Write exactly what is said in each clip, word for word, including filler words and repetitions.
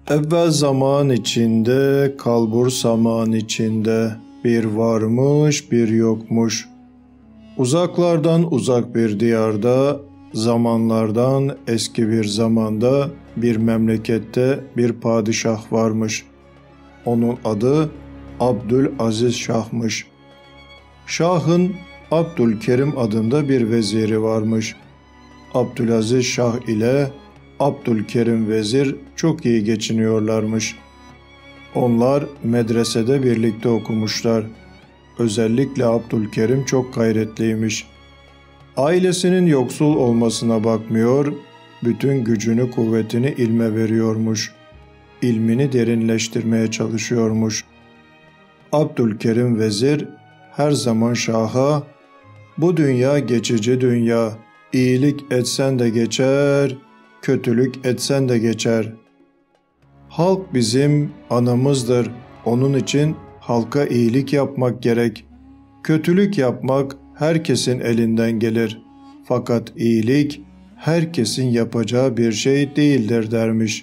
Evvel zaman içinde, kalbur saman içinde, bir varmış bir yokmuş. Uzaklardan uzak bir diyarda, zamanlardan eski bir zamanda, bir memlekette bir padişah varmış. Onun adı Abdülaziz Şah'mış. Şah'ın Abdülkerim adında bir veziri varmış. Abdülaziz Şah ile Abdülkerim vezir çok iyi geçiniyorlarmış. Onlar medresede birlikte okumuşlar. Özellikle Abdülkerim çok gayretliymiş. Ailesinin yoksul olmasına bakmıyor, bütün gücünü kuvvetini ilme veriyormuş. İlmini derinleştirmeye çalışıyormuş. Abdülkerim vezir her zaman Şah'a, "Bu dünya geçici dünya, iyilik etsen de geçer, kötülük etsen de geçer. Halk bizim anamızdır, onun için halka iyilik yapmak gerek. Kötülük yapmak herkesin elinden gelir. Fakat iyilik herkesin yapacağı bir şey değildir" dermiş.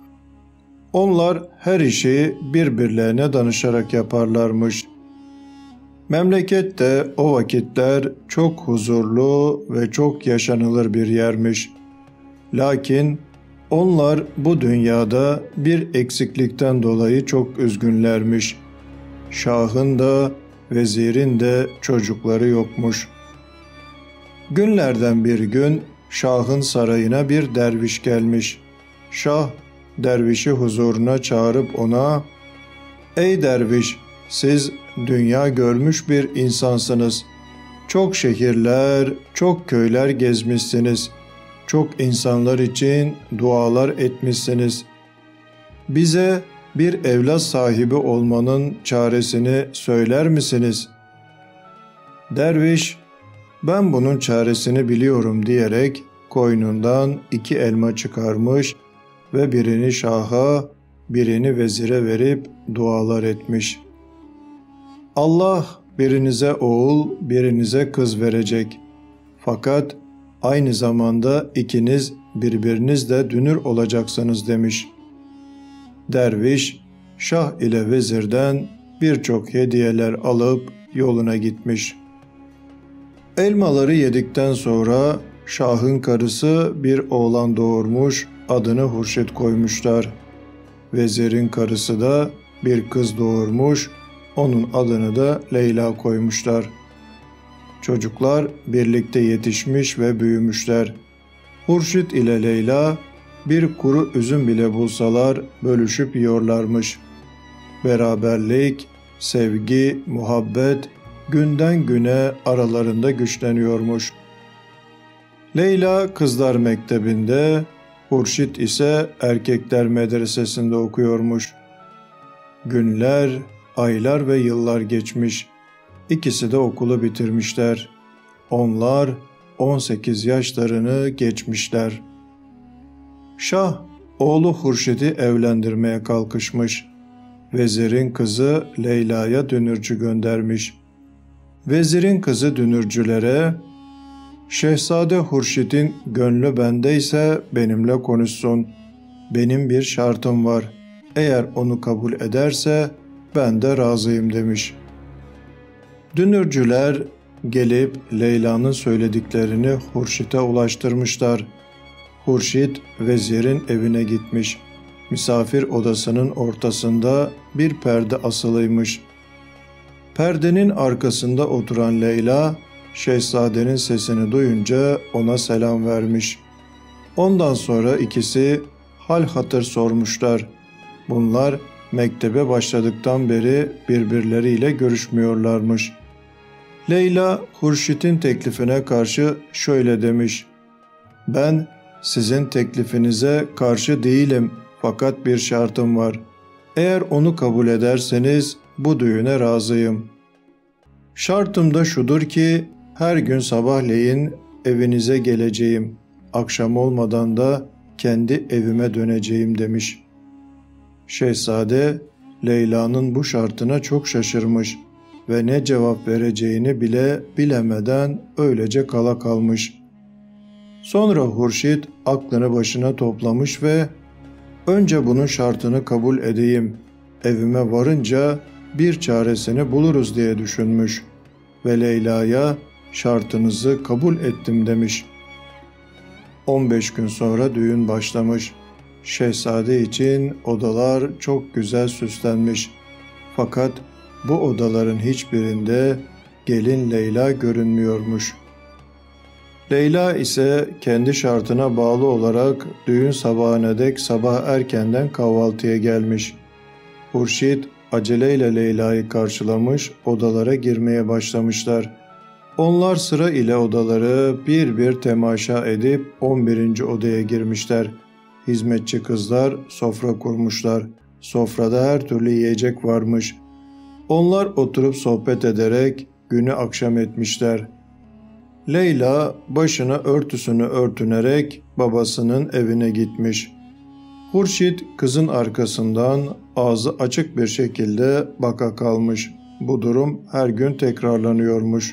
Onlar her işi birbirlerine danışarak yaparlarmış. Memleket de o vakitler çok huzurlu ve çok yaşanılır bir yermiş. Lakin onlar bu dünyada bir eksiklikten dolayı çok üzgünlermiş. Şahın da vezirin de çocukları yokmuş. Günlerden bir gün Şah'ın sarayına bir derviş gelmiş. Şah dervişi huzuruna çağırıp ona, "Ey derviş, siz dünya görmüş bir insansınız. Çok şehirler, çok köyler gezmişsiniz. Çok insanlar için dualar etmişsiniz. Bize bir evlat sahibi olmanın çaresini söyler misiniz?" Derviş, "Ben bunun çaresini biliyorum" diyerek koynundan iki elma çıkarmış ve birini Şah'a, birini vezire verip dualar etmiş. "Allah birinize oğul, birinize kız verecek. Fakat aynı zamanda ikiniz birbirinizle dünür olacaksınız" demiş. Derviş, Şah ile vezirden birçok hediyeler alıp yoluna gitmiş. Elmaları yedikten sonra Şah'ın karısı bir oğlan doğurmuş, adını Hurşit koymuşlar. Vezirin karısı da bir kız doğurmuş, onun adını da Leyla koymuşlar. Çocuklar birlikte yetişmiş ve büyümüşler. Hurşit ile Leyla bir kuru üzüm bile bulsalar bölüşüp yiyorlarmış. Beraberlik, sevgi, muhabbet günden güne aralarında güçleniyormuş. Leyla kızlar mektebinde, Hurşit ise erkekler medresesinde okuyormuş. Günler, aylar ve yıllar geçmiş. İkisi de okulu bitirmişler. Onlar on sekiz yaşlarını geçmişler. Şah, oğlu Hurşit'i evlendirmeye kalkışmış. Vezirin kızı Leyla'ya dünürcü göndermiş. Vezirin kızı dünürcülere, "Şehzade Hurşit'in gönlü bendeyse benimle konuşsun. Benim bir şartım var. Eğer onu kabul ederse ben de razıyım" demiş. Dünürcüler gelip Leyla'nın söylediklerini Hurşit'e ulaştırmışlar. Hurşit vezirin evine gitmiş. Misafir odasının ortasında bir perde asılıymış. Perdenin arkasında oturan Leyla, şehzadenin sesini duyunca ona selam vermiş. Ondan sonra ikisi hal hatır sormuşlar. Bunlar mektebe başladıktan beri birbirleriyle görüşmüyorlarmış. Leyla, Hurşit'in teklifine karşı şöyle demiş: "Ben sizin teklifinize karşı değilim, fakat bir şartım var. Eğer onu kabul ederseniz bu düğüne razıyım. Şartım da şudur ki her gün sabahleyin evinize geleceğim. Akşam olmadan da kendi evime döneceğim" demiş. Şehzade Leyla'nın bu şartına çok şaşırmış ve ne cevap vereceğini bile bilemeden öylece kala kalmış. Sonra Hurşit aklını başına toplamış ve Önce bunun şartını kabul edeyim. Evime varınca bir çaresini buluruz diye düşünmüş ve Leyla'ya şartınızı kabul ettim demiş. on beş gün sonra düğün başlamış. Şehzade için odalar çok güzel süslenmiş. Fakat bu odaların hiçbirinde gelin Leyla görünmüyormuş. Leyla ise kendi şartına bağlı olarak düğün sabahına dek sabah erkenden kahvaltıya gelmiş. Hurşit aceleyle Leyla'yı karşılamış, odalara girmeye başlamışlar. Onlar sıra ile odaları bir bir temaşa edip on birinci odaya girmişler. Hizmetçi kızlar sofra kurmuşlar. Sofrada her türlü yiyecek varmış. Onlar oturup sohbet ederek günü akşam etmişler. Leyla başına örtüsünü örtünerek babasının evine gitmiş. Hurşit kızın arkasından ağzı açık bir şekilde baka kalmış. Bu durum her gün tekrarlanıyormuş.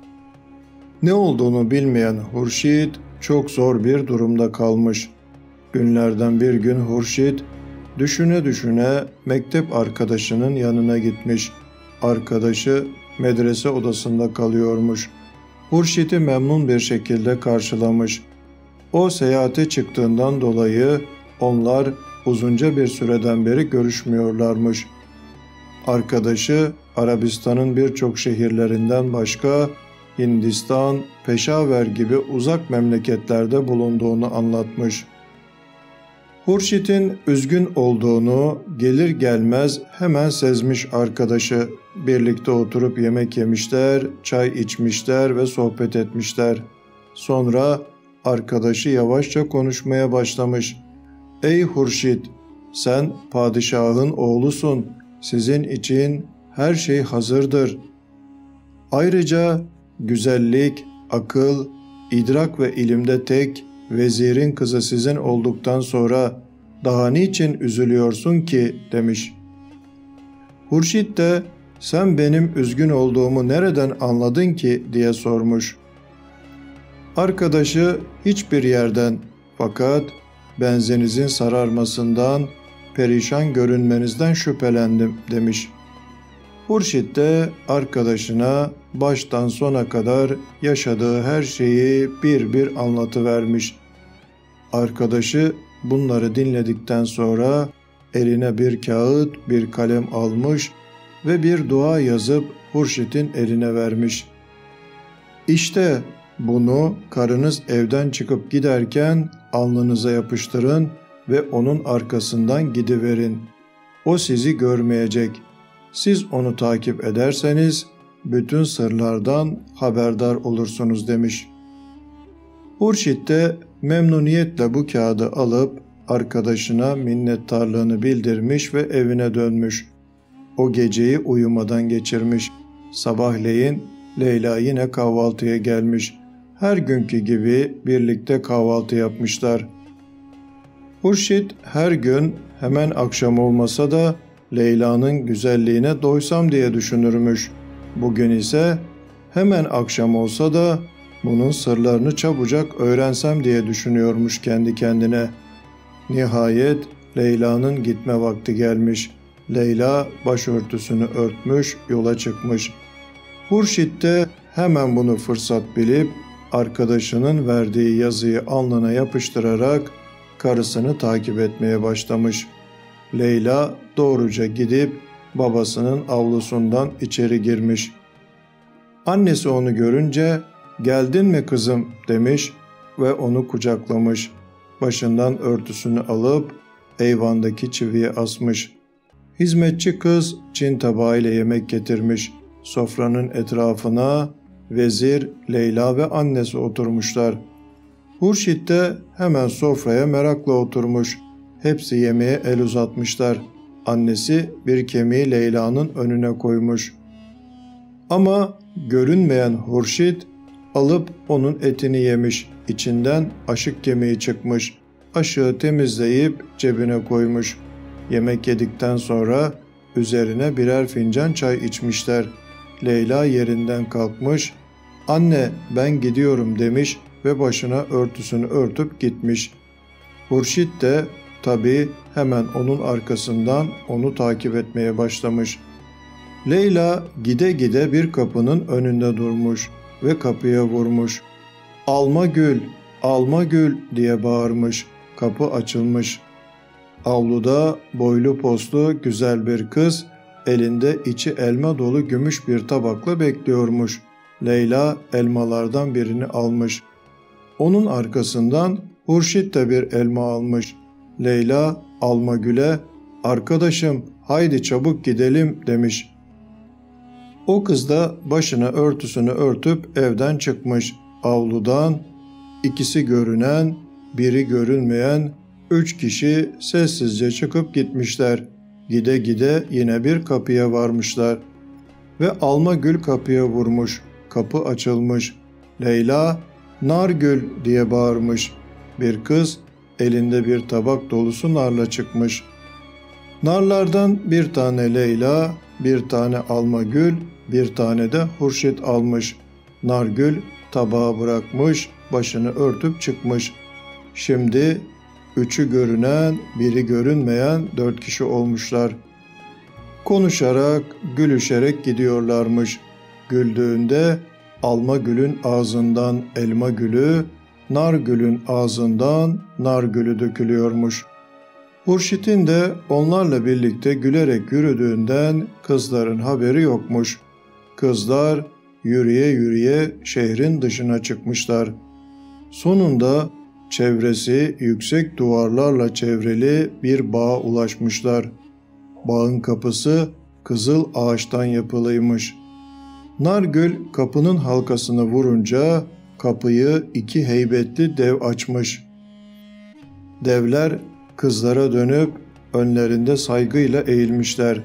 Ne olduğunu bilmeyen Hurşit çok zor bir durumda kalmış. Günlerden bir gün Hurşit düşüne düşüne mektep arkadaşının yanına gitmiş. Arkadaşı medrese odasında kalıyormuş. Hurşit'i memnun bir şekilde karşılamış. O seyahate çıktığından dolayı onlar uzunca bir süreden beri görüşmüyorlarmış. Arkadaşı Arabistan'ın birçok şehirlerinden başka Hindistan, Peşaver gibi uzak memleketlerde bulunduğunu anlatmış. Hurşit'in üzgün olduğunu gelir gelmez hemen sezmiş arkadaşı. Birlikte oturup yemek yemişler, çay içmişler ve sohbet etmişler. Sonra arkadaşı yavaşça konuşmaya başlamış. "Ey Hurşit, sen padişahın oğlusun. Sizin için her şey hazırdır. Ayrıca güzellik, akıl, idrak ve ilimde tek, vezirin kızı sizin olduktan sonra daha niçin üzülüyorsun ki?" demiş. Hurşit de "Sen benim üzgün olduğumu nereden anladın ki?" diye sormuş. Arkadaşı hiçbir yerden, fakat benzinizin sararmasından, perişan görünmenizden şüphelendim demiş. Hurşit de arkadaşına baştan sona kadar yaşadığı her şeyi bir bir anlatıvermiş. Arkadaşı bunları dinledikten sonra eline bir kağıt, bir kalem almış ve bir dua yazıp Hurşit'in eline vermiş. "İşte bunu karınız evden çıkıp giderken alnınıza yapıştırın ve onun arkasından gidiverin. O sizi görmeyecek. Siz onu takip ederseniz bütün sırlardan haberdar olursunuz" demiş. Hurşit de memnuniyetle bu kağıdı alıp arkadaşına minnettarlığını bildirmiş ve evine dönmüş. O geceyi uyumadan geçirmiş. Sabahleyin Leyla yine kahvaltıya gelmiş. Her günkü gibi birlikte kahvaltı yapmışlar. Hurşit her gün hemen akşam olmasa da Leyla'nın güzelliğine doysam diye düşünürmüş. Bugün ise hemen akşam olsa da bunun sırlarını çabucak öğrensem diye düşünüyormuş kendi kendine. Nihayet Leyla'nın gitme vakti gelmiş. Leyla başörtüsünü örtmüş, yola çıkmış. Hurşit de hemen bunu fırsat bilip arkadaşının verdiği yazıyı alnına yapıştırarak karısını takip etmeye başlamış. Leyla doğruca gidip babasının avlusundan içeri girmiş. Annesi onu görünce "Geldin mi kızım?" demiş ve onu kucaklamış. Başından örtüsünü alıp eyvandaki çiviye asmış. Hizmetçi kız Çin tabağıyla yemek getirmiş. Sofranın etrafına vezir, Leyla ve annesi oturmuşlar. Hurşit de hemen sofraya merakla oturmuş. Hepsi yemeğe el uzatmışlar. Annesi bir kemiği Leyla'nın önüne koymuş. Ama görünmeyen Hurşit alıp onun etini yemiş. İçinden aşık kemiği çıkmış. Aşığı temizleyip cebine koymuş. Yemek yedikten sonra üzerine birer fincan çay içmişler. Leyla yerinden kalkmış, "Anne, ben gidiyorum." demiş ve başına örtüsünü örtüp gitmiş. Hurşit de Tabii hemen onun arkasından onu takip etmeye başlamış. Leyla gide gide bir kapının önünde durmuş ve kapıya vurmuş. "Alma gül, alma gül" diye bağırmış. Kapı açılmış. Avluda boylu poslu güzel bir kız elinde içi elma dolu gümüş bir tabakla bekliyormuş. Leyla elmalardan birini almış. Onun arkasından Hurşit de bir elma almış. Leyla Almagül'e "Arkadaşım, haydi çabuk gidelim" demiş. O kız da başına örtüsünü örtüp evden çıkmış. Avludan ikisi görünen, biri görünmeyen üç kişi sessizce çıkıp gitmişler. Gide gide yine bir kapıya varmışlar. Ve Almagül kapıya vurmuş. Kapı açılmış. Leyla "Nargül" diye bağırmış. Bir kız elinde bir tabak dolusu narla çıkmış. Narlardan bir tane Leyla, bir tane Almagül, bir tane de Hurşit almış. Nargül tabağı bırakmış, başını örtüp çıkmış. Şimdi üçü görünen, biri görünmeyen dört kişi olmuşlar. Konuşarak, gülüşerek gidiyorlarmış. Güldüğünde Almagül'ün ağzından elma gülü, Nargül'ün ağzından nar gülü dökülüyormuş. Hurşit'in de onlarla birlikte gülerek yürüdüğünden kızların haberi yokmuş. Kızlar yürüye yürüye şehrin dışına çıkmışlar. Sonunda çevresi yüksek duvarlarla çevrili bir bağa ulaşmışlar. Bağın kapısı kızıl ağaçtan yapılıymış. Nargül kapının halkasını vurunca kapıyı iki heybetli dev açmış. Devler kızlara dönüp önlerinde saygıyla eğilmişler.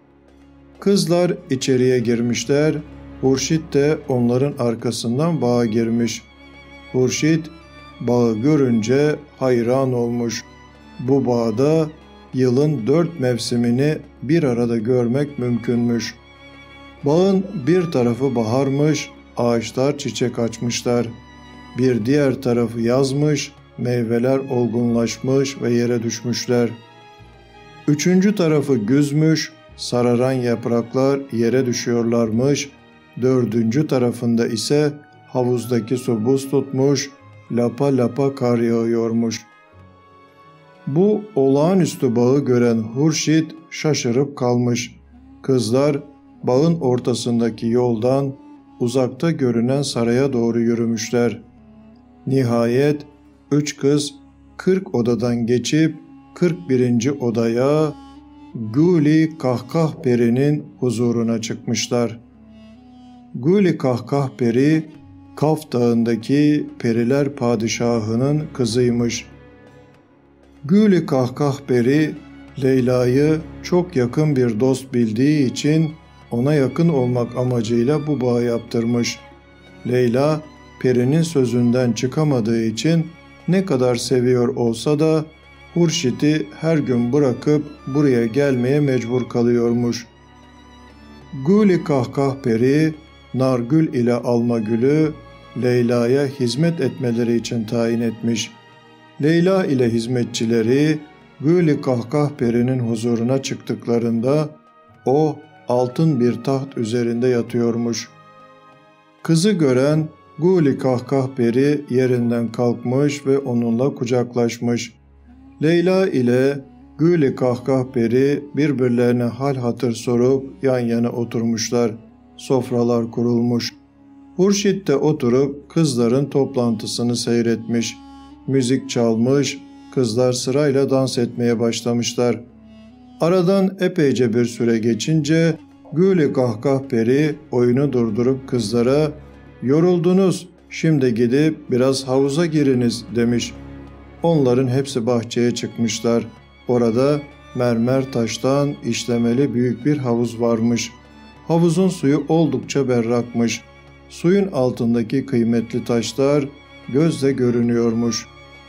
Kızlar içeriye girmişler, Hurşit de onların arkasından bağa girmiş. Hurşit bağı görünce hayran olmuş. Bu bağda yılın dört mevsimini bir arada görmek mümkünmüş. Bağın bir tarafı baharmış, ağaçlar çiçek açmışlar. Bir diğer tarafı yazmış, meyveler olgunlaşmış ve yere düşmüşler. Üçüncü tarafı güzmüş, sararan yapraklar yere düşüyorlarmış. Dördüncü tarafında ise havuzdaki su buz tutmuş, lapa lapa kar yağıyormuş. Bu olağanüstü bağı gören Hurşit şaşırıp kalmış. Kızlar bağın ortasındaki yoldan uzakta görünen saraya doğru yürümüşler. Nihayet üç kız kırk odadan geçip kırk birinci odaya Guli Kahkah Peri'nin huzuruna çıkmışlar. Guli Kahkah Peri, Kaf Dağı'ndaki Periler Padişahı'nın kızıymış. Guli Kahkah Peri, Leyla'yı çok yakın bir dost bildiği için ona yakın olmak amacıyla bu bağı yaptırmış. Leyla, Peri'nin sözünden çıkamadığı için ne kadar seviyor olsa da Hurşit'i her gün bırakıp buraya gelmeye mecbur kalıyormuş. Guli Kahkah Peri, Nargül ile Almagül'ü Leyla'ya hizmet etmeleri için tayin etmiş. Leyla ile hizmetçileri Guli Kahkah Peri'nin huzuruna çıktıklarında o altın bir taht üzerinde yatıyormuş. Kızı gören Guli Kahkah Peri yerinden kalkmış ve onunla kucaklaşmış. Leyla ile Guli Kahkah Peri birbirlerine hal hatır sorup yan yana oturmuşlar. Sofralar kurulmuş. Hurşit de oturup kızların toplantısını seyretmiş. Müzik çalmış, kızlar sırayla dans etmeye başlamışlar. Aradan epeyce bir süre geçince Guli Kahkah Peri oyunu durdurup kızlara "Yoruldunuz, şimdi gidip biraz havuza giriniz" demiş. Onların hepsi bahçeye çıkmışlar. Orada mermer taştan işlemeli büyük bir havuz varmış. Havuzun suyu oldukça berrakmış. Suyun altındaki kıymetli taşlar gözle görünüyormuş.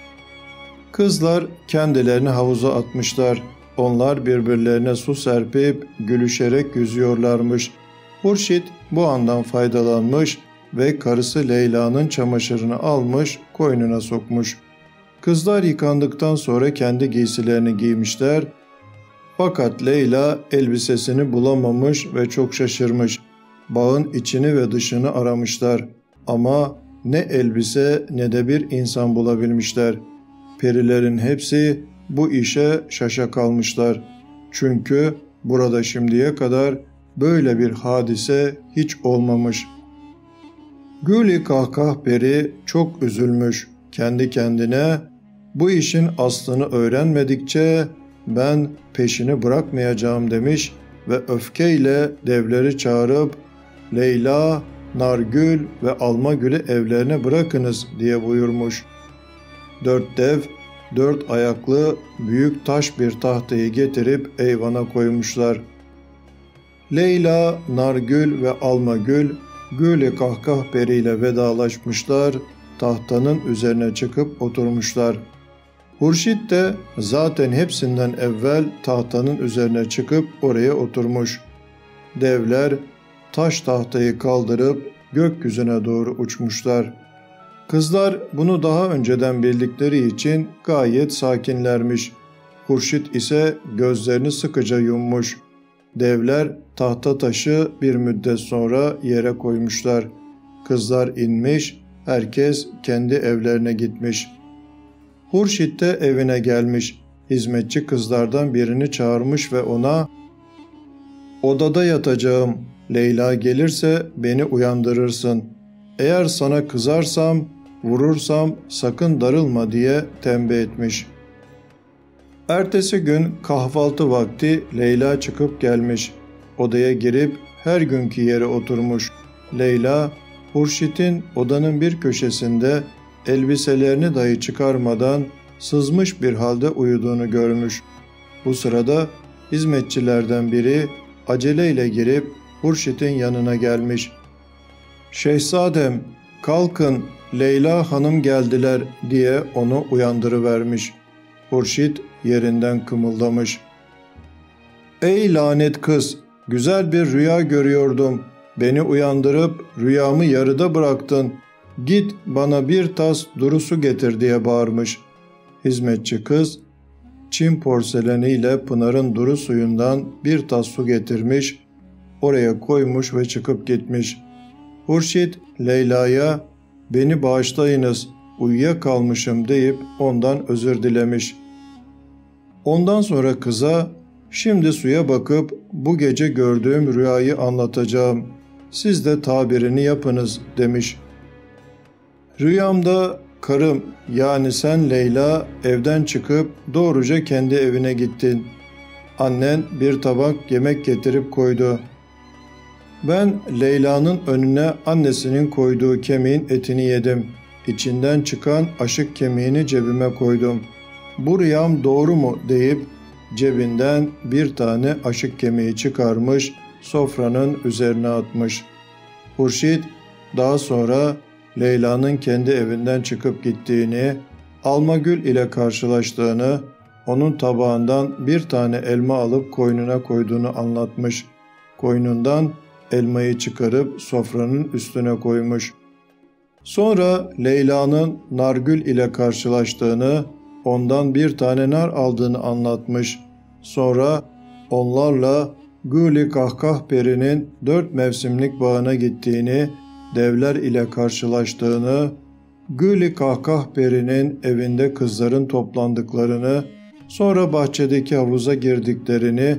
Kızlar kendilerini havuza atmışlar. Onlar birbirlerine su serpip gülüşerek yüzüyorlarmış. Hurşit bu andan faydalanmış ve karısı Leyla'nın çamaşırını almış, koynuna sokmuş. Kızlar yıkandıktan sonra kendi giysilerini giymişler. Fakat Leyla elbisesini bulamamış ve çok şaşırmış. Bağın içini ve dışını aramışlar. Ama ne elbise ne de bir insan bulabilmişler. Perilerin hepsi bu işe şaşa kalmışlar. Çünkü burada şimdiye kadar böyle bir hadise hiç olmamış. Gül-i Kahkah Peri çok üzülmüş. Kendi kendine bu işin aslını öğrenmedikçe ben peşini bırakmayacağım demiş ve öfkeyle devleri çağırıp Leyla, Nargül ve Almagül'ü evlerine bırakınız diye buyurmuş. Dört dev, dört ayaklı büyük taş bir tahtayı getirip eyvana koymuşlar. Leyla, Nargül ve Almagül Gül-i Kahkah Peri ile vedalaşmışlar, tahtanın üzerine çıkıp oturmuşlar. Hurşit de zaten hepsinden evvel tahtanın üzerine çıkıp oraya oturmuş. Devler taş tahtayı kaldırıp gökyüzüne doğru uçmuşlar. Kızlar bunu daha önceden bildikleri için gayet sakinlermiş. Hurşit ise gözlerini sıkıca yummuş. Devler tahta taşı bir müddet sonra yere koymuşlar. Kızlar inmiş, herkes kendi evlerine gitmiş. Hurşit de evine gelmiş. Hizmetçi kızlardan birini çağırmış ve ona "Odada yatacağım. Leyla gelirse beni uyandırırsın. Eğer sana kızarsam, vurursam sakın darılma" diye tembih etmiş. Ertesi gün kahvaltı vakti Leyla çıkıp gelmiş. Odaya girip her günkü yere oturmuş. Leyla, Hurşit'in odanın bir köşesinde elbiselerini dahi çıkarmadan sızmış bir halde uyuduğunu görmüş. Bu sırada hizmetçilerden biri aceleyle girip Hurşit'in yanına gelmiş. "Şehzadem, kalkın, Leyla hanım geldiler" diye onu uyandırıvermiş. Hurşit yerinden kımıldamış. "Ey lanet kız, güzel bir rüya görüyordum. Beni uyandırıp rüyamı yarıda bıraktın. Git bana bir tas duru su getir" diye bağırmış. Hizmetçi kız Çin porseleniyle Pınar'ın duru suyundan bir tas su getirmiş, oraya koymuş ve çıkıp gitmiş. Hurşit Leyla'ya "Beni bağışlayınız, uyuyakalmışım" deyip ondan özür dilemiş. Ondan sonra kıza "Şimdi suya bakıp bu gece gördüğüm rüyayı anlatacağım. Siz de tabirini yapınız" demiş. "Rüyamda karım, yani sen Leyla, evden çıkıp doğruca kendi evine gittin. Annen bir tabak yemek getirip koydu. Ben Leyla'nın önüne annesinin koyduğu kemiğin etini yedim. İçinden çıkan aşık kemiğini cebime koydum. Bu rüyam doğru mu deyip cebinden bir tane aşık kemiği çıkarmış, sofranın üzerine atmış. Hurşit daha sonra Leyla'nın kendi evinden çıkıp gittiğini, Almagül ile karşılaştığını, onun tabağından bir tane elma alıp koynuna koyduğunu anlatmış. Koynundan elmayı çıkarıp sofranın üstüne koymuş. Sonra Leyla'nın Nargül ile karşılaştığını, ondan bir tane nar aldığını anlatmış. Sonra onlarla Gül-i Kahkah Peri'nin dört mevsimlik bağına gittiğini, devler ile karşılaştığını, Gül-i Kahkah Peri'nin evinde kızların toplandıklarını, sonra bahçedeki havuza girdiklerini,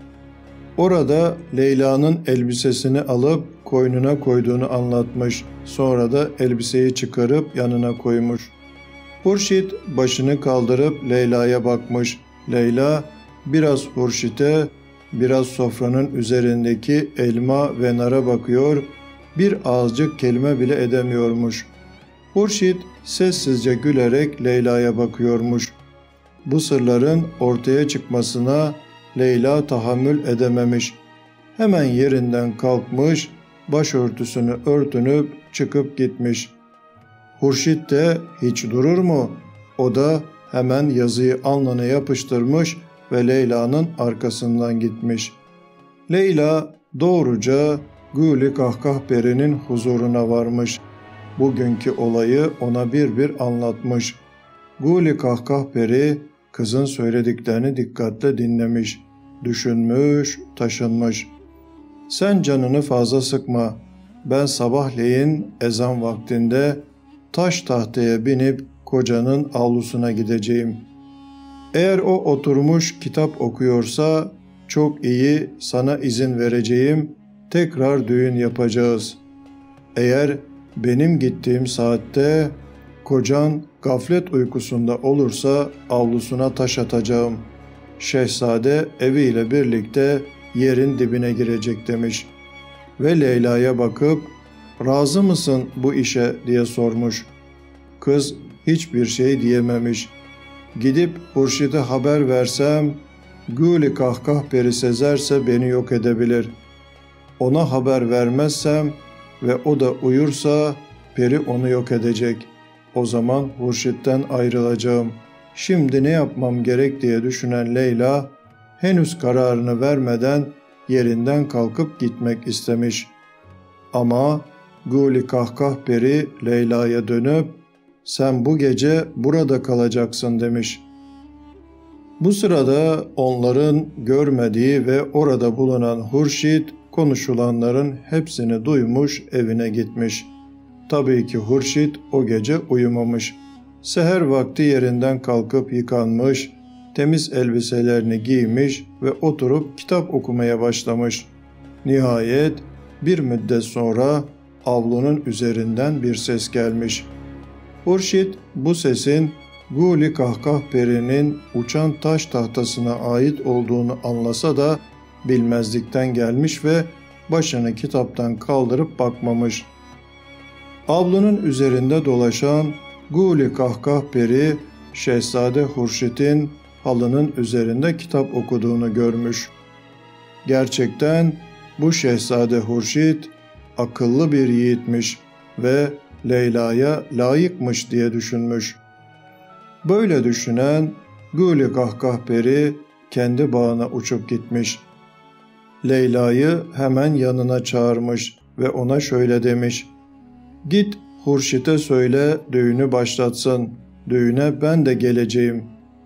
orada Leyla'nın elbisesini alıp koynuna koyduğunu anlatmış. Sonra da elbiseyi çıkarıp yanına koymuş. Hurşit başını kaldırıp Leyla'ya bakmış. Leyla biraz Hurşit'e, biraz sofranın üzerindeki elma ve nara bakıyor, bir ağızcık kelime bile edemiyormuş. Hurşit sessizce gülerek Leyla'ya bakıyormuş. Bu sırların ortaya çıkmasına Leyla tahammül edememiş. Hemen yerinden kalkmış, başörtüsünü örtünüp çıkıp gitmiş. Hurşit de hiç durur mu? O da hemen yazıyı alnına yapıştırmış ve Leyla'nın arkasından gitmiş. Leyla doğruca Gül-i Kahkah Peri'nin huzuruna varmış. Bugünkü olayı ona bir bir anlatmış. Guli Kahkah Peri kızın söylediklerini dikkatle dinlemiş, düşünmüş, taşınmış. Sen canını fazla sıkma. Ben sabahleyin ezan vaktinde taş tahtaya binip kocanın avlusuna gideceğim. Eğer o oturmuş kitap okuyorsa çok iyi, sana izin vereceğim, tekrar düğün yapacağız. Eğer benim gittiğim saatte kocan gaflet uykusunda olursa avlusuna taş atacağım. Şehzade eviyle birlikte yerin dibine girecek demiş. Ve Leyla'ya bakıp razı mısın bu işe diye sormuş. Kız hiçbir şey diyememiş. Gidip Hurşit'e haber versem Guli Kahkah Peri sezerse beni yok edebilir. Ona haber vermezsem ve o da uyursa peri onu yok edecek. O zaman Hurşit'ten ayrılacağım. Şimdi ne yapmam gerek diye düşünen Leyla henüz kararını vermeden yerinden kalkıp gitmek istemiş. Ama Guli Kahkah Peri Leyla'ya dönüp sen bu gece burada kalacaksın demiş. Bu sırada onların görmediği ve orada bulunan Hurşit konuşulanların hepsini duymuş, evine gitmiş. Tabii ki Hurşit o gece uyumamış. Seher vakti yerinden kalkıp yıkanmış, temiz elbiselerini giymiş ve oturup kitap okumaya başlamış. Nihayet bir müddet sonra avlunun üzerinden bir ses gelmiş. Hurşit bu sesin Guli Kahkah Peri'nin uçan taş tahtasına ait olduğunu anlasa da bilmezlikten gelmiş ve başını kitaptan kaldırıp bakmamış. Avlunun üzerinde dolaşan Guli Kahkah Peri, Şehzade Hurşit'in halının üzerinde kitap okuduğunu görmüş. Gerçekten bu Şehzade Hurşit akıllı bir yiğitmiş ve Leyla'ya layıkmış diye düşünmüş. Böyle düşünen Guli Kahkah Peri kendi bağına uçup gitmiş. Leyla'yı hemen yanına çağırmış ve ona şöyle demiş. Git Hurşit'e söyle düğünü başlatsın. Düğüne ben de geleceğim.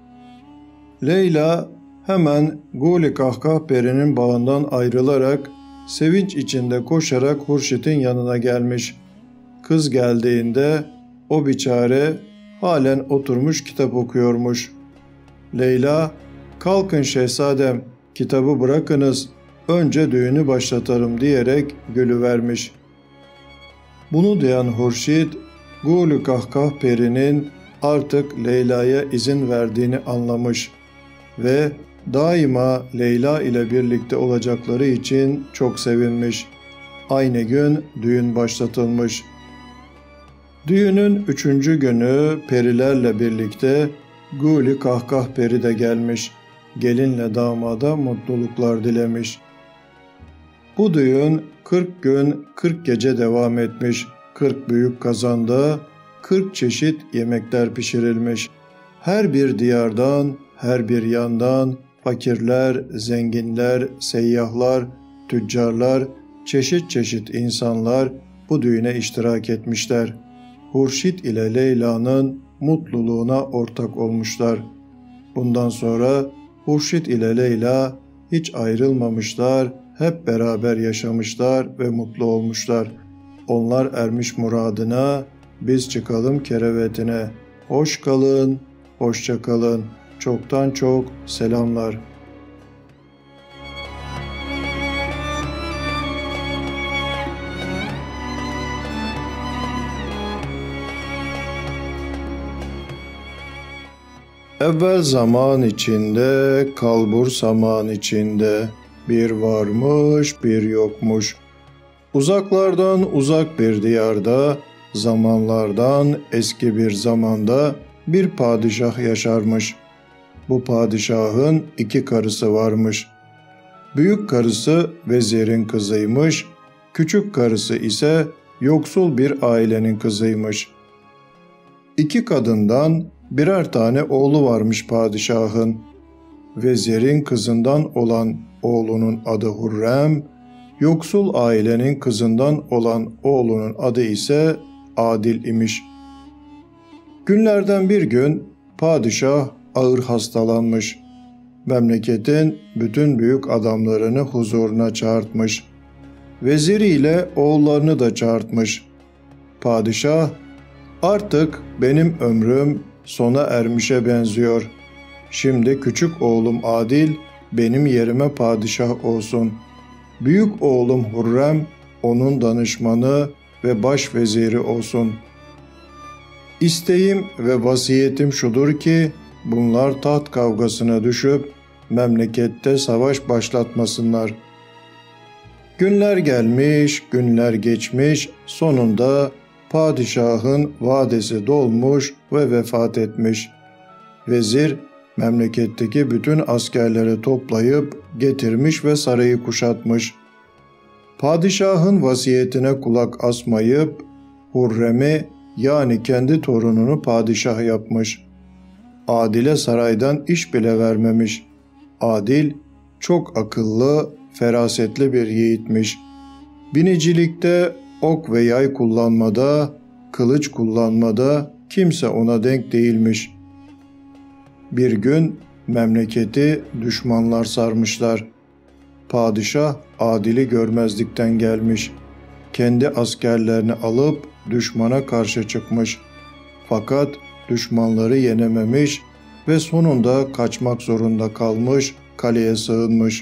Leyla hemen Guli Kahkah Peri'nin bağından ayrılarak sevinç içinde koşarak Hurşit'in yanına gelmiş. Kız geldiğinde o biçare halen oturmuş kitap okuyormuş. Leyla, kalkın şehzadem, kitabı bırakınız, önce düğünü başlatarım diyerek gülüvermiş. Bunu duyan Hurşit, Guli Kahkah Peri'nin artık Leyla'ya izin verdiğini anlamış ve daima Leyla ile birlikte olacakları için çok sevinmiş. Aynı gün düğün başlatılmış. Düğünün üçüncü günü perilerle birlikte Guli Kahkah Peri de gelmiş. Gelinle damada mutluluklar dilemiş. Bu düğün kırk gün kırk gece devam etmiş. kırk büyük kazanda kırk çeşit yemekler pişirilmiş. Her bir diyardan, her bir yandan fakirler, zenginler, seyyahlar, tüccarlar, çeşit çeşit insanlar bu düğüne iştirak etmişler. Hurşit ile Leyla'nın mutluluğuna ortak olmuşlar. Bundan sonra Hurşit ile Leyla hiç ayrılmamışlar, hep beraber yaşamışlar ve mutlu olmuşlar. Onlar ermiş muradına, biz çıkalım kerevetine. Hoş kalın, hoşça kalın. Çoktan çok selamlar. Evvel zaman içinde, kalbur zaman içinde, bir varmış bir yokmuş. Uzaklardan uzak bir diyarda, zamanlardan eski bir zamanda bir padişah yaşarmış. Bu padişahın iki karısı varmış. Büyük karısı vezirin kızıymış, küçük karısı ise yoksul bir ailenin kızıymış. İki kadından birer tane oğlu varmış padişahın. Vezirin kızından olan oğlunun adı Hürrem, yoksul ailenin kızından olan oğlunun adı ise Adil imiş. Günlerden bir gün Padişah ağır hastalanmış. Memleketin bütün büyük adamlarını huzuruna çağırtmış. Veziriyle oğullarını da çağırtmış. Padişah, "Artık benim ömrüm sona ermişe benziyor. Şimdi küçük oğlum Adil benim yerime padişah olsun. Büyük oğlum Hürrem onun danışmanı ve baş veziri olsun. İsteğim ve vasiyetim şudur ki bunlar taht kavgasına düşüp memlekette savaş başlatmasınlar." Günler gelmiş, günler geçmiş, sonunda padişahın vadesi dolmuş ve vefat etmiş. Vezir memleketteki bütün askerleri toplayıp getirmiş ve sarayı kuşatmış. Padişahın vasiyetine kulak asmayıp Hürrem'i yani kendi torununu padişah yapmış. Adil'e saraydan iş bile vermemiş. Adil çok akıllı, ferasetli bir yiğitmiş. Binicilikte, ok ve yay kullanmada, kılıç kullanmada kimse ona denk değilmiş. Bir gün memleketi düşmanlar sarmışlar. Padişah Adil'i görmezlikten gelmiş. Kendi askerlerini alıp düşmana karşı çıkmış. Fakat düşmanları yenememiş ve sonunda kaçmak zorunda kalmış, kaleye sığınmış.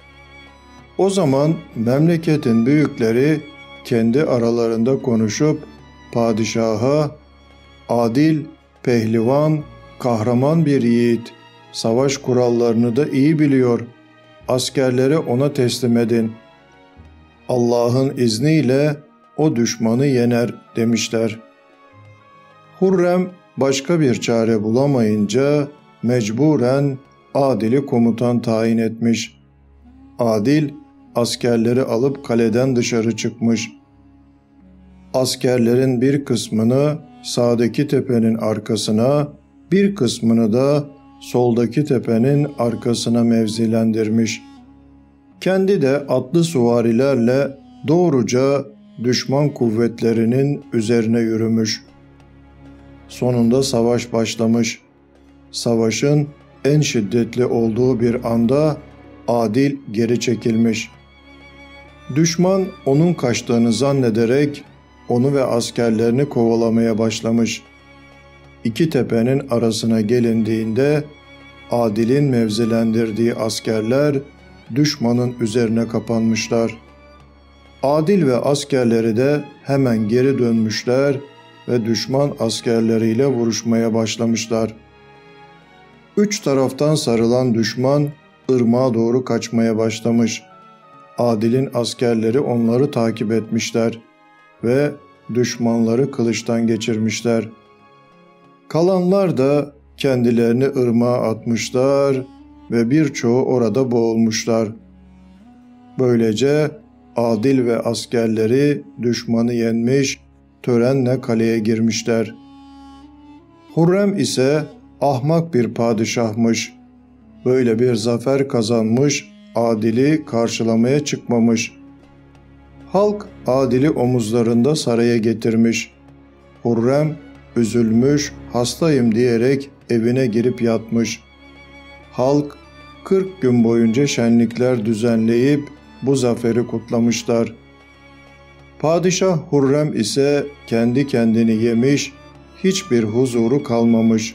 O zaman memleketin büyükleri kendi aralarında konuşup padişaha, "Adil, pehlivan, kahraman bir yiğit, savaş kurallarını da iyi biliyor. Askerleri ona teslim edin. Allah'ın izniyle o düşmanı yener," demişler. Hürrem başka bir çare bulamayınca mecburen Adil'i komutan tayin etmiş. Adil askerleri alıp kaleden dışarı çıkmış. Askerlerin bir kısmını sağdaki tepenin arkasına, bir kısmını da soldaki tepenin arkasına mevzilendirmiş. Kendi de atlı süvarilerle doğruca düşman kuvvetlerinin üzerine yürümüş. Sonunda savaş başlamış. Savaşın en şiddetli olduğu bir anda Adil geri çekilmiş. Düşman onun kaçtığını zannederek onu ve askerlerini kovalamaya başlamış. İki tepenin arasına gelindiğinde Adil'in mevzilendirdiği askerler düşmanın üzerine kapanmışlar. Adil ve askerleri de hemen geri dönmüşler ve düşman askerleriyle vuruşmaya başlamışlar. Üç taraftan sarılan düşman ırmağa doğru kaçmaya başlamış. Adil'in askerleri onları takip etmişler ve düşmanları kılıçtan geçirmişler. Kalanlar da kendilerini ırmağa atmışlar ve birçoğu orada boğulmuşlar. Böylece Adil ve askerleri düşmanı yenmiş, törenle kaleye girmişler. Hürrem ise ahmak bir padişahmış. Böyle bir zafer kazanmış, Adil'i karşılamaya çıkmamış. Halk Adil'i omuzlarında saraya getirmiş. Hürrem üzülmüş, hastayım diyerek evine girip yatmış. Halk kırk gün boyunca şenlikler düzenleyip bu zaferi kutlamışlar. Padişah Hürrem ise kendi kendini yemiş, hiçbir huzuru kalmamış.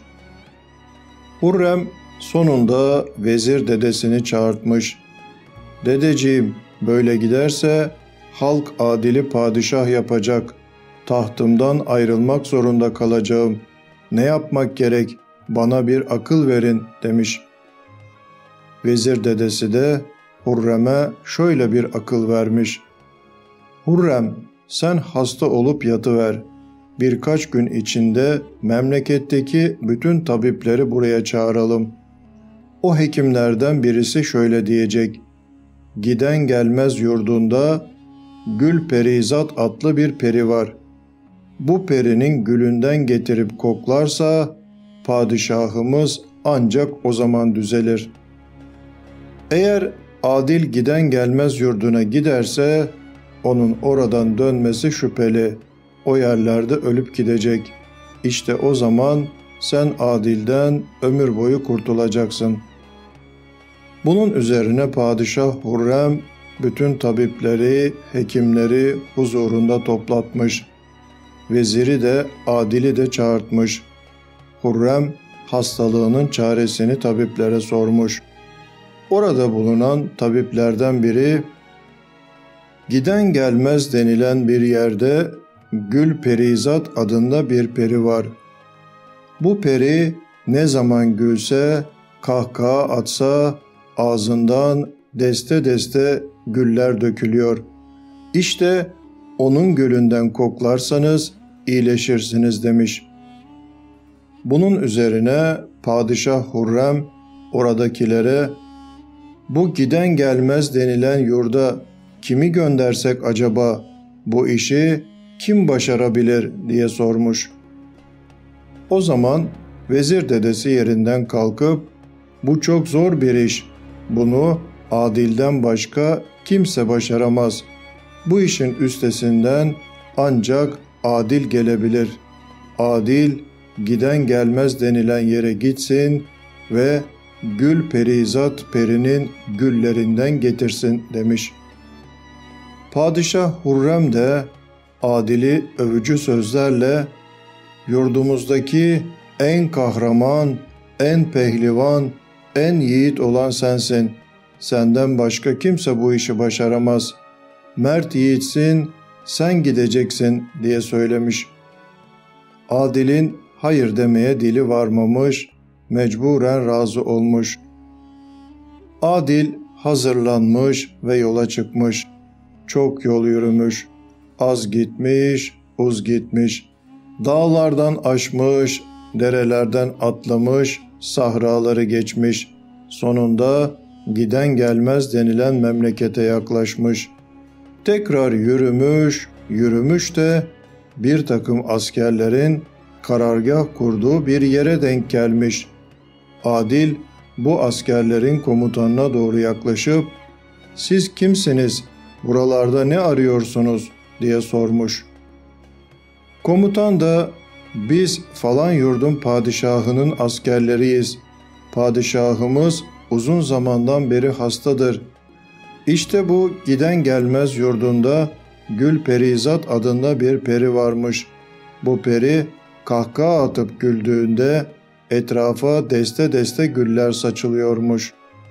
Hürrem sonunda vezir dedesini çağırtmış. "Dedeciğim, böyle giderse halk Adil'i padişah yapacak. Tahtımdan ayrılmak zorunda kalacağım. Ne yapmak gerek? Bana bir akıl verin," demiş. Vezir dedesi de Hürrem'e şöyle bir akıl vermiş. "Hürrem, sen hasta olup yatıver. Birkaç gün içinde memleketteki bütün tabipleri buraya çağıralım. O hekimlerden birisi şöyle diyecek: Giden gelmez yurdunda Gül Perizat adlı bir peri var. Bu perinin gülünden getirip koklarsa padişahımız ancak o zaman düzelir. Eğer Adil giden gelmez yurduna giderse onun oradan dönmesi şüpheli. O yerlerde ölüp gidecek. İşte o zaman sen Adil'den ömür boyu kurtulacaksın. Bunun üzerine Padişah Hürrem bütün tabipleri, hekimleri huzurunda toplatmış. Veziri de Adil'i de çağırtmış. Hürrem hastalığının çaresini tabiplere sormuş. Orada bulunan tabiplerden biri, "Giden gelmez denilen bir yerde Gül Perizat adında bir peri var. Bu peri ne zaman gülse, kahkaha atsa ağzından deste deste güller dökülüyor. İşte onun gülünden koklarsanız iyileşirsiniz" demiş. Bunun üzerine Padişah Hürrem oradakilere, "Bu giden gelmez denilen yurda kimi göndersek acaba, bu işi kim başarabilir?" diye sormuş. O zaman vezir dedesi yerinden kalkıp, "Bu çok zor bir iş. Bunu Adil'den başka kimse başaramaz. Bu işin üstesinden ancak Adil gelebilir. Adil giden gelmez denilen yere gitsin ve Gül Perizat perinin güllerinden getirsin" demiş. Padişah Hürrem de Adil'i övücü sözlerle, "Yurdumuzdaki en kahraman, en pehlivan, en yiğit olan sensin. Senden başka kimse bu işi başaramaz. Mert yiğitsin, sen gideceksin" diye söylemiş. Adil'in hayır demeye dili varmamış, mecburen razı olmuş. Adil hazırlanmış ve yola çıkmış. Çok yol yürümüş, az gitmiş, uz gitmiş. Dağlardan aşmış, derelerden atlamış, sahraları geçmiş. Sonunda giden gelmez denilen memlekete yaklaşmış. Tekrar yürümüş, yürümüş de bir takım askerlerin karargah kurduğu bir yere denk gelmiş. Adil bu askerlerin komutanına doğru yaklaşıp, "Siz kimsiniz, buralarda ne arıyorsunuz?" diye sormuş. Komutan da, "Biz falan yurdun padişahının askerleriyiz. Padişahımız uzun zamandan beri hastadır. İşte bu giden gelmez yurdunda Gül Perizat adında bir peri varmış. Bu peri kahkaha atıp güldüğünde etrafa deste deste güller saçılıyormuş.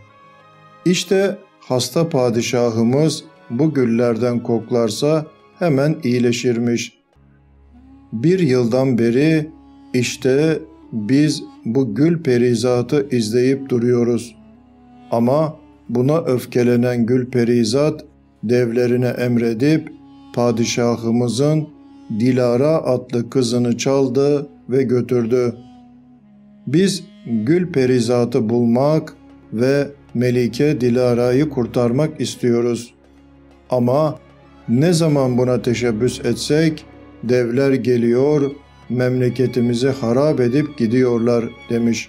İşte hasta padişahımız bu güllerden koklarsa hemen iyileşirmiş. Bir yıldan beri işte biz bu Gül Perizat'ı izleyip duruyoruz. Ama buna öfkelenen Gül Perizat devlerine emredip padişahımızın Dilara adlı kızını çaldı ve götürdü. Biz Gül Perizat'ı bulmak ve Melike Dilara'yı kurtarmak istiyoruz. Ama ne zaman buna teşebbüs etsek devler geliyor, memleketimizi harap edip gidiyorlar" demiş.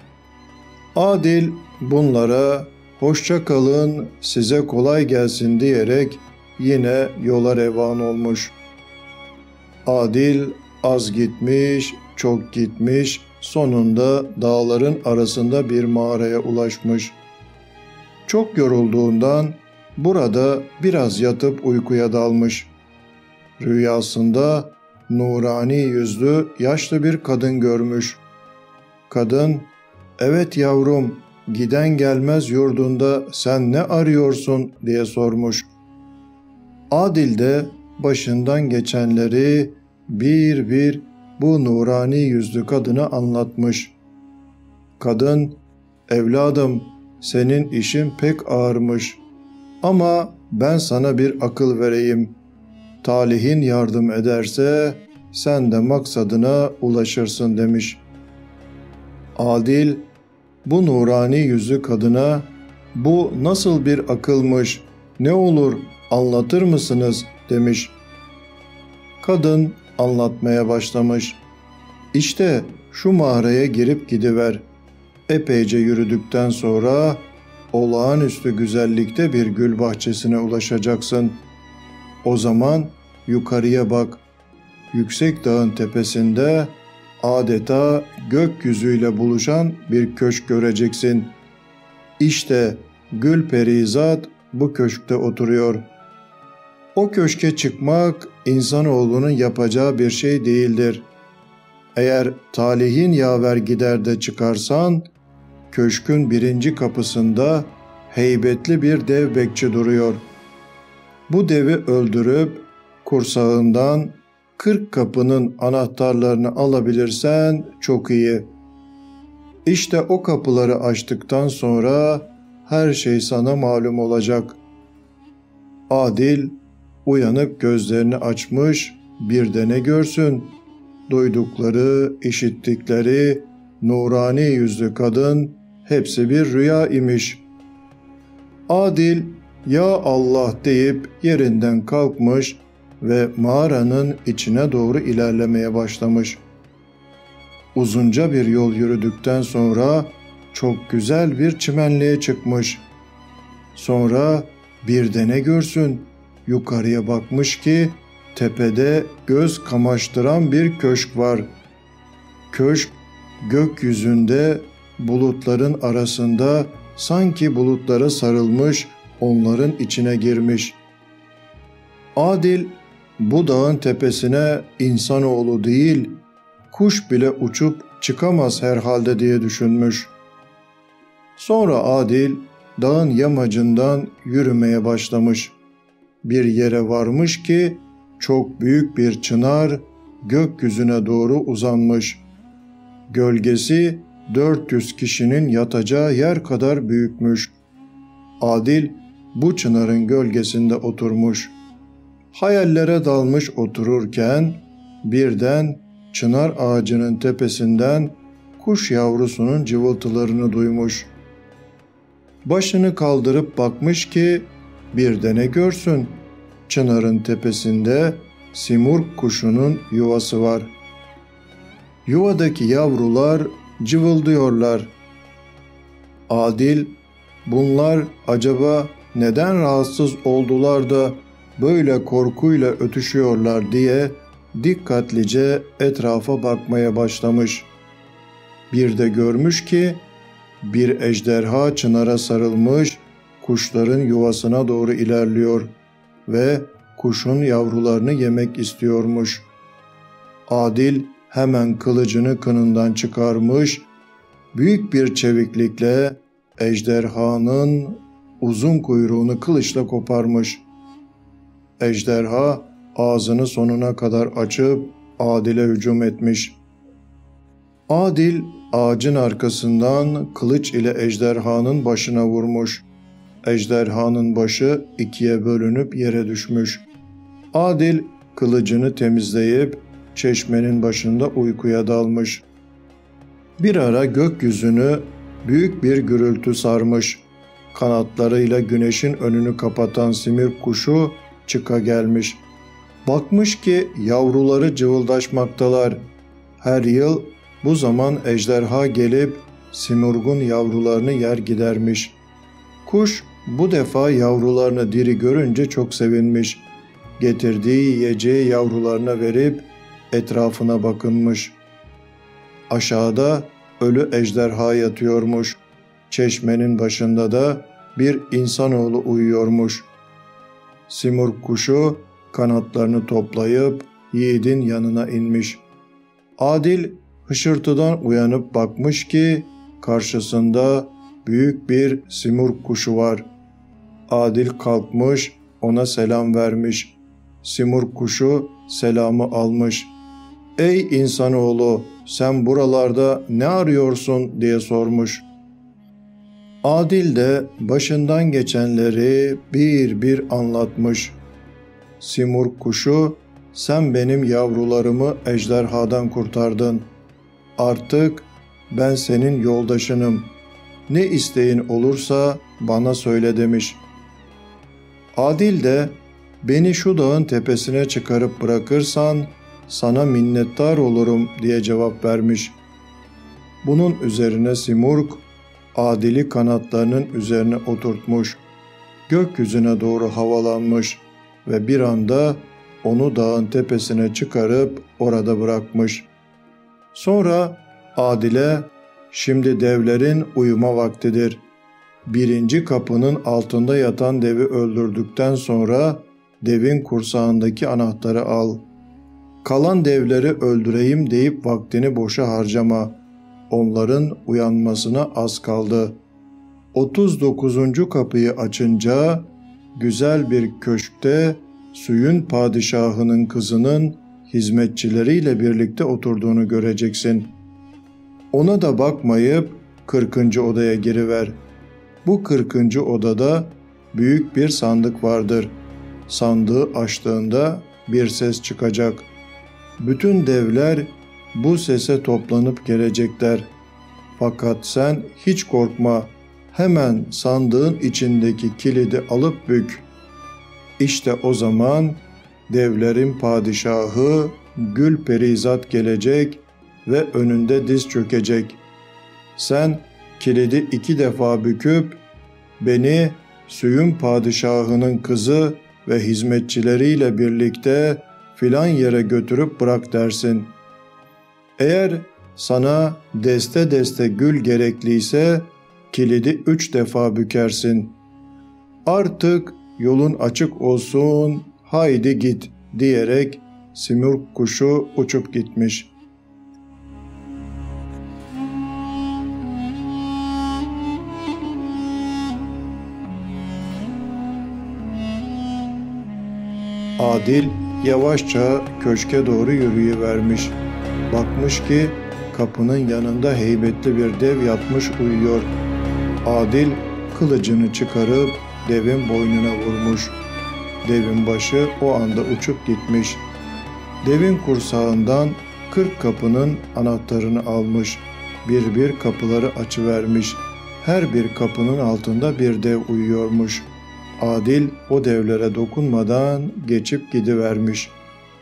Adil bunlara "Hoşça kalın, size kolay gelsin" diyerek yine yola revan olmuş. Adil az gitmiş, çok gitmiş, sonunda dağların arasında bir mağaraya ulaşmış. Çok yorulduğundan burada biraz yatıp uykuya dalmış. Rüyasında nurani yüzlü yaşlı bir kadın görmüş. Kadın, "Evet yavrum, giden gelmez yurdunda sen ne arıyorsun?" diye sormuş. Adil de başından geçenleri bir bir bu nurani yüzlü kadına anlatmış. Kadın, "Evladım, senin işin pek ağırmış. Ama ben sana bir akıl vereyim. Talihin yardım ederse sen de maksadına ulaşırsın" demiş. Adil bu nurani yüzlü kadına, "Bu nasıl bir akılmış, ne olur anlatır mısınız?" demiş. Kadın anlatmaya başlamış. "İşte şu mağaraya girip gidiver. Epeyce yürüdükten sonra olağanüstü güzellikte bir gül bahçesine ulaşacaksın. O zaman yukarıya bak. Yüksek dağın tepesinde adeta gökyüzüyle buluşan bir köşk göreceksin. İşte Gülperizat bu köşkte oturuyor. O köşke çıkmak insanoğlunun yapacağı bir şey değildir. Eğer talihin yaver gider de çıkarsan, köşkün birinci kapısında heybetli bir dev bekçi duruyor. Bu devi öldürüp kursağından kırk kapının anahtarlarını alabilirsen çok iyi. İşte o kapıları açtıktan sonra her şey sana malum olacak. Adil uyanıp gözlerini açmış, bir de ne görsün? Duydukları, işittikleri nurani yüzlü kadın hepsi bir rüya imiş. Adil "Ya Allah" deyip yerinden kalkmış ve mağaranın içine doğru ilerlemeye başlamış. Uzunca bir yol yürüdükten sonra çok güzel bir çimenliğe çıkmış. Sonra bir de ne görsün? Yukarıya bakmış ki tepede göz kamaştıran bir köşk var. Köşk gökyüzünde bulutların arasında sanki bulutlara sarılmış, onların içine girmiş. Adil bu dağın tepesine insanoğlu değil, kuş bile uçup çıkamaz herhalde diye düşünmüş. Sonra Adil dağın yamacından yürümeye başlamış. Bir yere varmış ki çok büyük bir çınar gökyüzüne doğru uzanmış. Gölgesi dört yüz kişinin yatacağı yer kadar büyükmüş. Adil bu çınarın gölgesinde oturmuş. Hayallere dalmış otururken birden çınar ağacının tepesinden kuş yavrusunun cıvıltılarını duymuş. Başını kaldırıp bakmış ki bir de ne görsün? Çınarın tepesinde simurg kuşunun yuvası var. Yuvadaki yavrular cıvıldıyorlar. Adil, bunlar acaba neden rahatsız oldular da böyle korkuyla ötüşüyorlar diye dikkatlice etrafa bakmaya başlamış. Bir de görmüş ki bir ejderha çınara sarılmış, kuşların yuvasına doğru ilerliyor ve kuşun yavrularını yemek istiyormuş. Adil hemen kılıcını kınından çıkarmış, büyük bir çeviklikle ejderhanın uzun kuyruğunu kılıçla koparmış. Ejderha ağzını sonuna kadar açıp Adil'e hücum etmiş. Adil ağacın arkasından kılıç ile ejderhanın başına vurmuş. Ejderhanın başı ikiye bölünüp yere düşmüş. Adil kılıcını temizleyip çeşmenin başında uykuya dalmış. Bir ara gökyüzünü büyük bir gürültü sarmış. Kanatlarıyla güneşin önünü kapatan simir kuşu çıka gelmiş. Bakmış ki yavruları cıvıldaşmaktalar. Her yıl bu zaman ejderha gelip simurgun yavrularını yer gidermiş. Kuş bu defa yavrularını diri görünce çok sevinmiş. Getirdiği yiyeceği yavrularına verip etrafına bakınmış. Aşağıda ölü ejderha yatıyormuş. Çeşmenin başında da bir insanoğlu uyuyormuş. Simurg kuşu kanatlarını toplayıp yiğidin yanına inmiş. Adil hışırtıdan uyanıp bakmış ki karşısında büyük bir simurg kuşu var. Adil kalkmış, ona selam vermiş. Simurg kuşu selamı almış. "Ey insanoğlu, sen buralarda ne arıyorsun?" diye sormuş. Adil de başından geçenleri bir bir anlatmış. Simurg kuşu, "Sen benim yavrularımı ejderhadan kurtardın. Artık ben senin yoldaşınım. Ne isteğin olursa bana söyle" demiş. Adil de, "Beni şu dağın tepesine çıkarıp bırakırsan sana minnettar olurum" diye cevap vermiş. Bunun üzerine Simurg, Adil'i kanatlarının üzerine oturtmuş, gökyüzüne doğru havalanmış ve bir anda onu dağın tepesine çıkarıp orada bırakmış. Sonra Adil'e, "Şimdi devlerin uyuma vaktidir. Birinci kapının altında yatan devi öldürdükten sonra devin kursağındaki anahtarı al. Kalan devleri öldüreyim deyip vaktini boşa harcama. Onların uyanmasına az kaldı." otuz dokuzuncu kapıyı açınca güzel bir köşkte suyun padişahının kızının hizmetçileriyle birlikte oturduğunu göreceksin. Ona da bakmayıp kırkıncı odaya giriver. Bu kırkıncı odada büyük bir sandık vardır. Sandığı açtığında bir ses çıkacak. Bütün devler bu sese toplanıp gelecekler. Fakat sen hiç korkma. Hemen sandığın içindeki kilidi alıp bük. İşte o zaman devlerin padişahı Gülperizat gelecek ve önünde diz çökecek. Sen kilidi iki defa büküp beni suyun padişahının kızı ve hizmetçileriyle birlikte filan yere götürüp bırak dersin. Eğer sana deste deste gül gerekliyse kilidi üç defa bükersin. Artık yolun açık olsun, haydi git diyerek simurg kuşu uçup gitmiş. Adil yavaşça köşke doğru yürüyüvermiş. Bakmış ki kapının yanında heybetli bir dev yatmış uyuyor. Adil kılıcını çıkarıp devin boynuna vurmuş. Devin başı o anda uçup gitmiş. Devin kursağından kırk kapının anahtarını almış. Bir bir kapıları açıvermiş. Her bir kapının altında bir dev uyuyormuş. Adil o devlere dokunmadan geçip gidivermiş.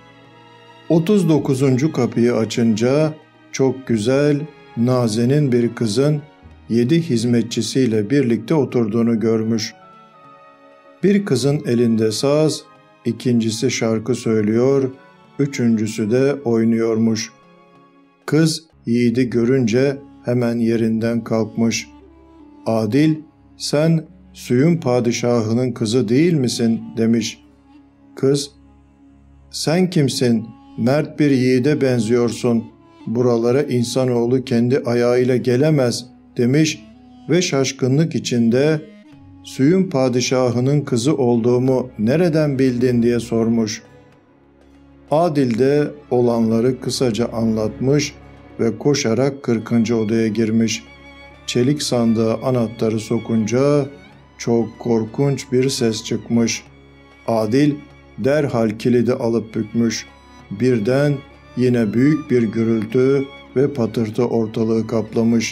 otuz dokuzuncu kapıyı açınca çok güzel, nazenin bir kızın yedi hizmetçisiyle birlikte oturduğunu görmüş. Bir kızın elinde saz, ikincisi şarkı söylüyor, üçüncüsü de oynuyormuş. Kız yiğidi görünce hemen yerinden kalkmış. Adil, "Sen suyun padişahının kızı değil misin?" demiş. Kız, "Sen kimsin? Mert bir yiğide benziyorsun. Buralara insanoğlu kendi ayağıyla gelemez." demiş ve şaşkınlık içinde "Suyun padişahının kızı olduğumu nereden bildin?" diye sormuş. Adil de olanları kısaca anlatmış ve koşarak kırkıncı odaya girmiş. Çelik sandığa anahtarı sokunca çok korkunç bir ses çıkmış. Adil derhal kilidi alıp bükmüş. Birden yine büyük bir gürültü ve patırtı ortalığı kaplamış.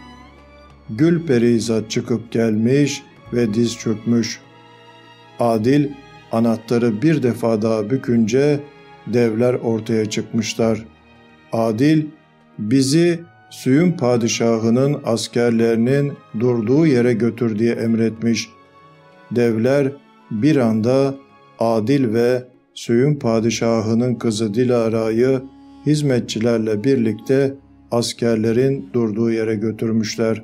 Gülperizat çıkıp gelmiş ve diz çökmüş. Adil anahtarı bir defa daha bükünce devler ortaya çıkmışlar. Adil, "Bizi suyun padişahının askerlerinin durduğu yere götür" diye emretmiş. Devler bir anda Adil ve suyun padişahının kızı Dilara'yı hizmetçilerle birlikte askerlerin durduğu yere götürmüşler.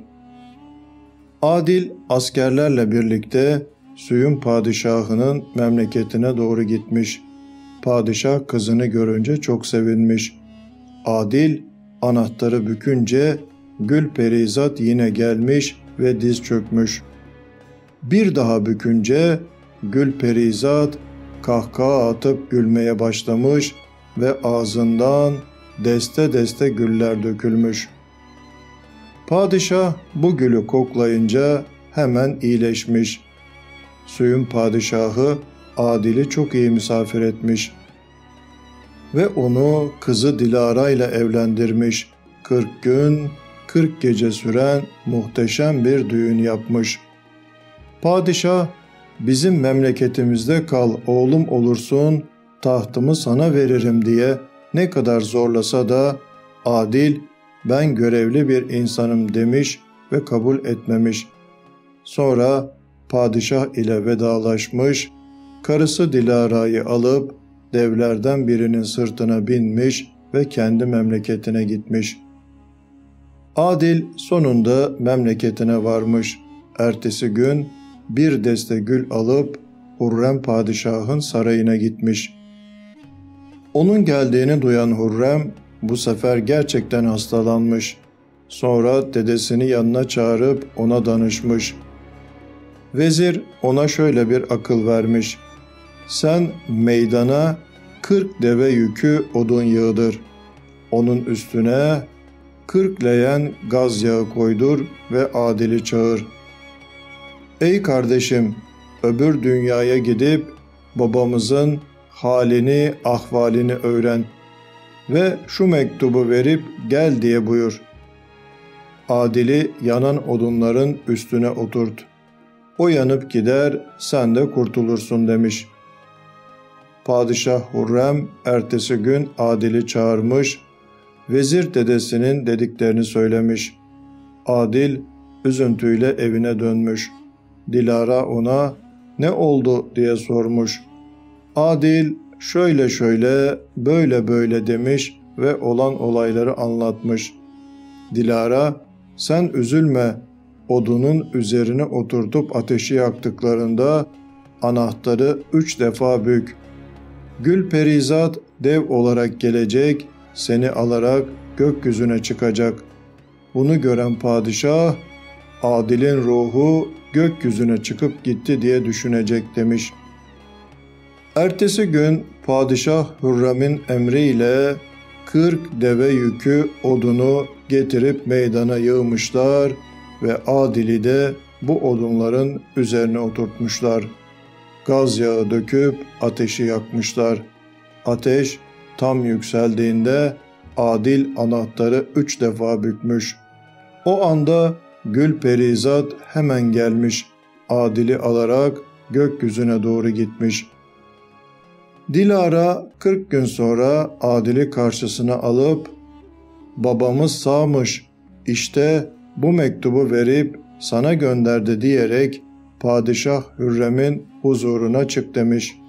Adil askerlerle birlikte suyun padişahının memleketine doğru gitmiş. Padişah kızını görünce çok sevinmiş. Adil anahtarı bükünce Gülperizat yine gelmiş ve diz çökmüş. Bir daha bükünce Gülperizat kahkaha atıp gülmeye başlamış ve ağzından deste deste güller dökülmüş. Padişah bu gülü koklayınca hemen iyileşmiş. Suyun padişahı Adil'i çok iyi misafir etmiş ve onu kızı Dilara ile evlendirmiş. kırk gün, kırk gece süren muhteşem bir düğün yapmış. Padişah, "Bizim memleketimizde kal, oğlum olursun, tahtımı sana veririm" diye ne kadar zorlasa da Adil, "Ben görevli bir insanım" demiş ve kabul etmemiş. Sonra padişah ile vedalaşmış, karısı Dilara'yı alıp devlerden birinin sırtına binmiş ve kendi memleketine gitmiş. Adil sonunda memleketine varmış. Ertesi gün bir deste gül alıp Hürrem padişahın sarayına gitmiş. Onun geldiğini duyan Hürrem bu sefer gerçekten hastalanmış. Sonra dedesini yanına çağırıp ona danışmış. Vezir ona şöyle bir akıl vermiş. Sen meydana kırk deve yükü odun yığdır. Onun üstüne kırk leğen gaz yağı koydur ve Adil'i çağır. Ey kardeşim, öbür dünyaya gidip babamızın halini, ahvalini öğren ve şu mektubu verip gel diye buyur. Adil'i yanan odunların üstüne oturt. O yanıp gider, sen de kurtulursun demiş. Padişah Hürrem ertesi gün Adil'i çağırmış, vezir dedesinin dediklerini söylemiş. Adil üzüntüyle evine dönmüş. Dilara ona ne oldu diye sormuş. Adil şöyle şöyle böyle böyle demiş ve olan olayları anlatmış. Dilara sen üzülme, odunun üzerine oturtup ateşi yaktıklarında anahtarı üç defa bük. Gülperizat dev olarak gelecek, seni alarak gökyüzüne çıkacak. Bunu gören padişah, Adil'in ruhu gökyüzüne çıkıp gitti diye düşünecek demiş. Ertesi gün padişah Hürrem'in emriyle kırk deve yükü odunu getirip meydana yığmışlar ve Adil'i de bu odunların üzerine oturtmuşlar. Gaz yağı döküp ateşi yakmışlar. Ateş tam yükseldiğinde Adil anahtarı üç defa bükmüş. O anda Gülperizat hemen gelmiş, Adil'i alarak gökyüzüne doğru gitmiş. Dilara kırk gün sonra Adil'i karşısına alıp babamız sağmış, işte bu mektubu verip sana gönderdi diyerek Padişah Hürrem'in huzuruna çık demiş.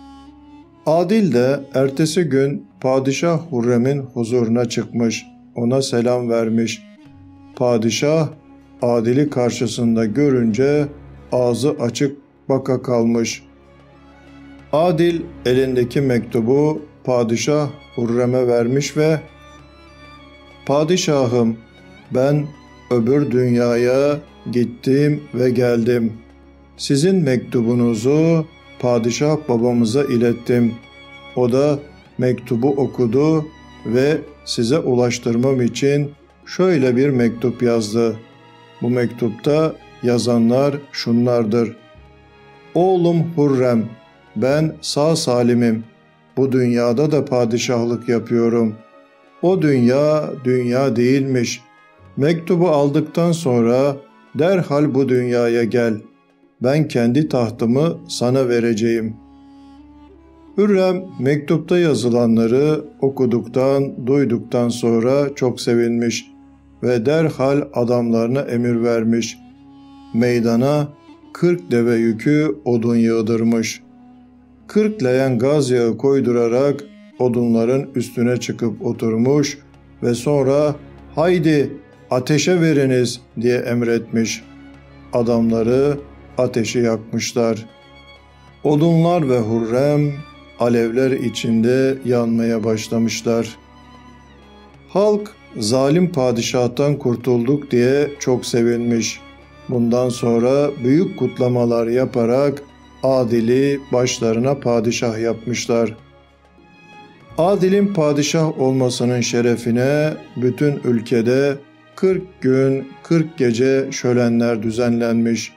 Adil de ertesi gün Padişah Hürrem'in huzuruna çıkmış, ona selam vermiş. Padişah Adil'i karşısında görünce ağzı açık baka kalmış. Adil elindeki mektubu Padişah Hürrem'e vermiş ve "Padişahım, ben öbür dünyaya gittim ve geldim. Sizin mektubunuzu padişah babamıza ilettim. O da mektubu okudu ve size ulaştırmam için şöyle bir mektup yazdı. Bu mektupta yazanlar şunlardır. Oğlum Hürrem, ben sağ salimim. Bu dünyada da padişahlık yapıyorum. O dünya dünya değilmiş. Mektubu aldıktan sonra derhal bu dünyaya gel. Ben kendi tahtımı sana vereceğim." Hürrem mektupta yazılanları okuduktan, duyduktan sonra çok sevinmiş ve derhal adamlarına emir vermiş. Meydana kırk deve yükü odun yığdırmış. Kırk leğen gaz yağı koydurarak odunların üstüne çıkıp oturmuş ve sonra "Haydi ateşe veriniz" diye emretmiş. Adamları ateşi yakmışlar. Odunlar ve Hürrem alevler içinde yanmaya başlamışlar. Halk zalim padişahtan kurtulduk diye çok sevinmiş. Bundan sonra büyük kutlamalar yaparak Adil'i başlarına padişah yapmışlar. Adil'in padişah olmasının şerefine bütün ülkede kırk gün kırk gece şölenler düzenlenmiş.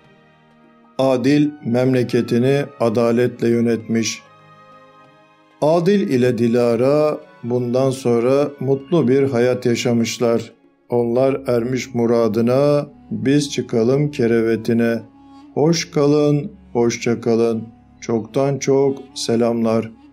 Adil memleketini adaletle yönetmiş. Adil ile Dilara bundan sonra mutlu bir hayat yaşamışlar. Onlar ermiş muradına, biz çıkalım kerevetine. Hoş kalın, hoşça kalın. Çoktan çok selamlar.